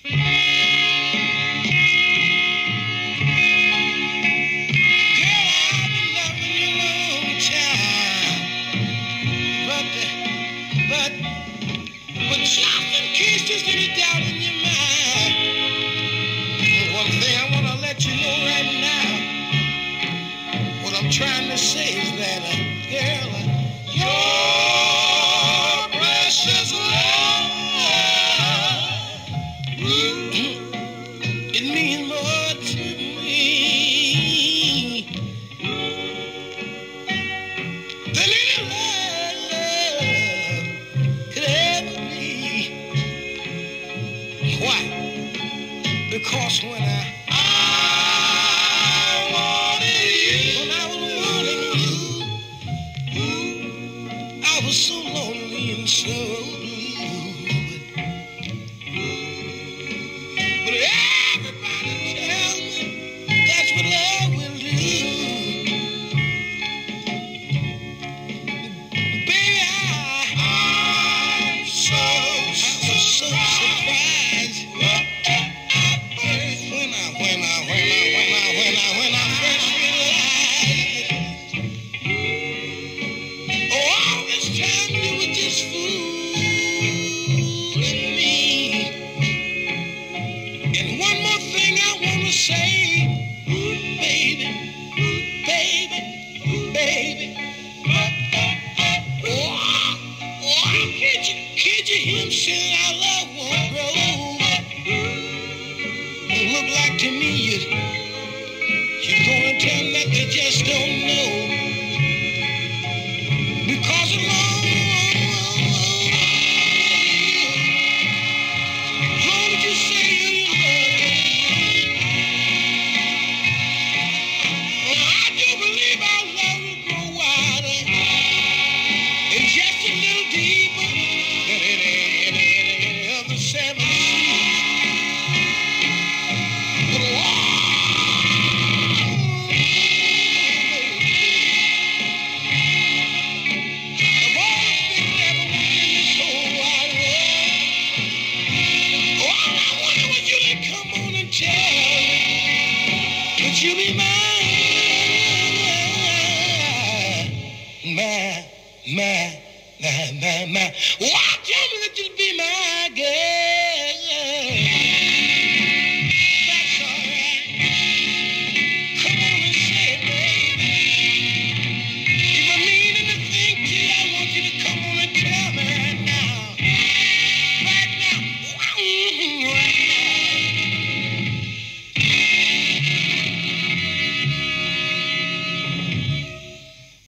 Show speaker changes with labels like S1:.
S1: I've been loving you long time, but just in case there's any doubt in your mind, one thing I want to let you know right now, what I'm trying to say is that, girl, your precious love, it means more to me than any love could ever be. Why? Because when I was so lonely and so blue. But everybody tells me that's what love will do. Baby, I'm so surprised when I first realized it. Oh, all this time you were just fooling me. And one more thing I want to say, baby, baby, baby. Oh, can't you hear him saying our love won't grow? It look like to me you're gonna tell them that they just don't know.